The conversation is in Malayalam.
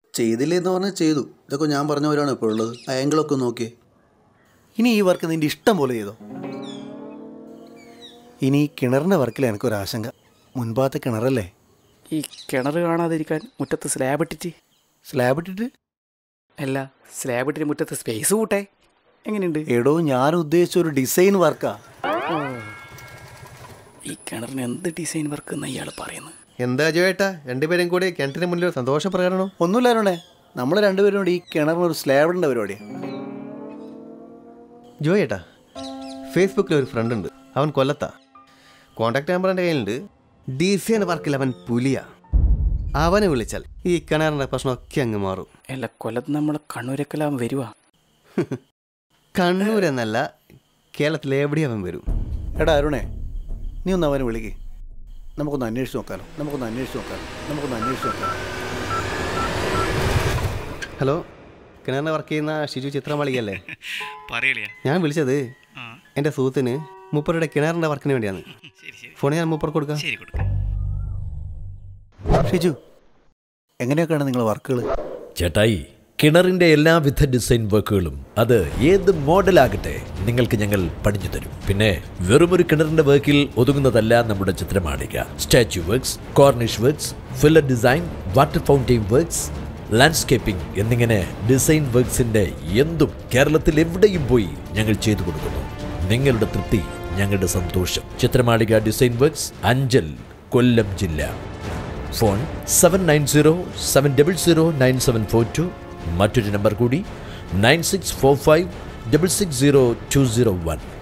ചെയ്തില്ലേന്ന് പറഞ്ഞാൽ ചെയ്തു. ഇതൊക്കെ ഞാൻ പറഞ്ഞവരാണ് ഇപ്പോൾ ഉള്ളത്. ആ ആംഗിളൊക്കെ നോക്കിയേ. ഇനി ഈ വർക്ക് നിൻ്റെ ഇഷ്ടം പോലെ ചെയ്തോ. ഇനി ഈ കിണറിൻ്റെ വർക്കിൽ എനിക്കൊരാശങ്ക. മുൻപാത്തെ കിണറല്ലേ? ഈ കിണർ കാണാതിരിക്കാൻ മുറ്റത്ത് സ്ലാബ് ഇട്ടിട്ട്. സ്ലാബ് ഇട്ടിട്ട് അല്ല, സ്ലാബ് ഇട്ടിട്ട് മുറ്റത്ത് സ്പേസ് കൂട്ടെ. എങ്ങനെയുണ്ട്? എടോ, ഞാൻ ഉദ്ദേശിച്ച ഒരു ഡിസൈൻ വർക്കാ. ഈ കിണറിന് എന്ത് ഡിസൈൻ വർക്ക് എന്ന് ഇയാൾ പറയുന്നത്? എന്താ ജോയേട്ടാ രണ്ടുപേരും കൂടി കിണറ്റിന് മുന്നിൽ ഒരു സന്തോഷ പ്രകടനം? ഒന്നുമില്ലായിരുന്നേ, നമ്മൾ രണ്ടുപേരും കൂടി ഈ കിണറിനൊരു സ്ലാബിൻ്റെ പരിപാടിയാണ്. ജോയേട്ടാ, ഫേസ്ബുക്കിൽ ഒരു ഫ്രണ്ട് ഉണ്ട്, അവൻ കൊല്ലത്താ. കോണ്ടാക്ട് നമ്പർ എൻ്റെ കയ്യിലുണ്ട്. ഡിസൈൻ വർക്കിൽ അവൻ പുലിയാ. അവനെ വിളിച്ചാൽ ഈ കിണറിൻ്റെ പ്രശ്നമൊക്കെ അങ്ങ് മാറും. അല്ല, കൊല്ലത്ത് നമ്മൾ കണ്ണൂരൊക്കെല്ലാം വരുവാ. കണ്ണൂരെന്നല്ല, കേരളത്തിൽ എവിടെ അവൻ വരും. എടാ അരുണേ, നീ ഒന്ന് അവനെ വിളിക്കേ. നമുക്കൊന്ന് അന്വേഷിച്ച് നോക്കാലോ. ഹലോ, കിണറിന് വർക്ക് ചെയ്യുന്ന ഷിജു ചിത്രമാളികയല്ലേ? ഞാൻ വിളിച്ചത് എൻ്റെ സുഹൃത്തിന് മൂപ്പരുടെ കിണറിൻ്റെ വർക്കിന് വേണ്ടിയാണ്. ഫോൺ ഞാൻ മൂപ്പർക്ക് കൊടുക്കാം. ഷിജു, എങ്ങനെയൊക്കെയാണ് നിങ്ങളുടെ വർക്കുകൾ? ചേട്ടായി, കിണറിൻ്റെ എല്ലാവിധ ഡിസൈൻ വർക്കുകളും അത് ഏത് മോഡലാകട്ടെ നിങ്ങൾക്ക് ഞങ്ങൾ പണിഞ്ഞു തരും. പിന്നെ വെറുമൊരു കിണറിൻ്റെ വർക്കിൽ ഒതുങ്ങുന്നതല്ല നമ്മുടെ Chithramalika. Statue works, cornice works, filler design, water fountain works, landscaping എന്നിങ്ങനെ ഡിസൈൻ വർക്ക്സിൻ്റെ എന്തും കേരളത്തിൽ എവിടെയും പോയി ഞങ്ങൾ ചെയ്തു കൊടുക്കുന്നു. നിങ്ങളുടെ തൃപ്തി ഞങ്ങളുടെ സന്തോഷം. ചിത്രമാളിക ഡിസൈൻ വർക്ക്സ്, അഞ്ചൽ, കൊല്ലം ജില്ല. ഫോൺ 7907009742. മറ്റൊരു നമ്പർ കൂടി 9645660201.